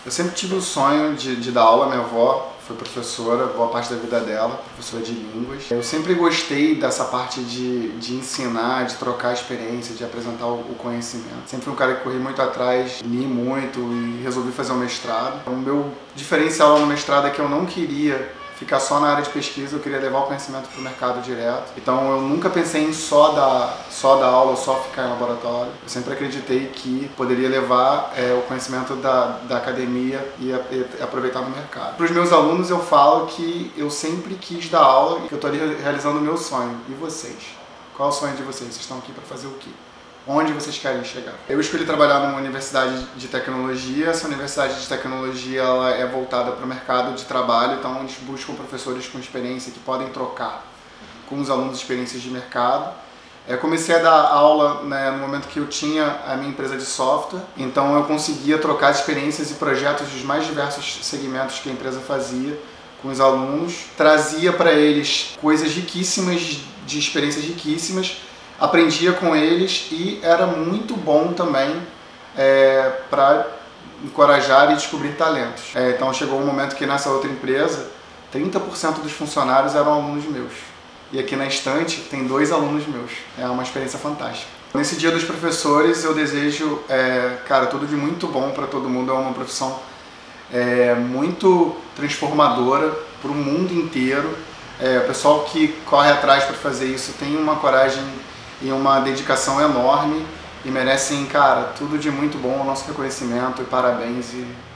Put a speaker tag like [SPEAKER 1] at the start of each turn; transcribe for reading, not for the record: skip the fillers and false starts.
[SPEAKER 1] Eu sempre tive o sonho de dar aula. Minha avó foi professora, boa parte da vida dela, professora de línguas. Eu sempre gostei dessa parte de ensinar, de trocar experiência, de apresentar o conhecimento. Sempre fui um cara que corri muito atrás, li muito e resolvi fazer um mestrado. O meu diferencial no mestrado é que eu não queria ficar só na área de pesquisa, eu queria levar o conhecimento para o mercado direto. Então eu nunca pensei em só dar aula, só ficar em laboratório. Eu sempre acreditei que poderia levar o conhecimento da academia e aproveitar no mercado. Para os meus alunos eu falo que eu sempre quis dar aula e que eu estou ali realizando o meu sonho. E vocês? Qual é o sonho de vocês? Vocês estão aqui para fazer o quê? Onde vocês querem chegar? Eu escolhi trabalhar numa universidade de tecnologia. Essa universidade de tecnologia ela é voltada para o mercado de trabalho, então eles buscam professores com experiência que podem trocar com os alunos experiências de mercado. Eu comecei a dar aula, né, no momento que eu tinha a minha empresa de software, então eu conseguia trocar experiências e projetos dos mais diversos segmentos que a empresa fazia com os alunos, trazia para eles coisas riquíssimas, de experiências riquíssimas, aprendia com eles e era muito bom também para encorajar e descobrir talentos. Então chegou um momento que nessa outra empresa, 30% dos funcionários eram alunos meus. E aqui na estante tem 2 alunos meus. É uma experiência fantástica. Nesse Dia dos Professores eu desejo, cara, tudo de muito bom para todo mundo. É uma profissão muito transformadora para o mundo inteiro. O pessoal que corre atrás para fazer isso tem uma coragem e uma dedicação enorme e merecem, cara, tudo de muito bom, o nosso reconhecimento e parabéns.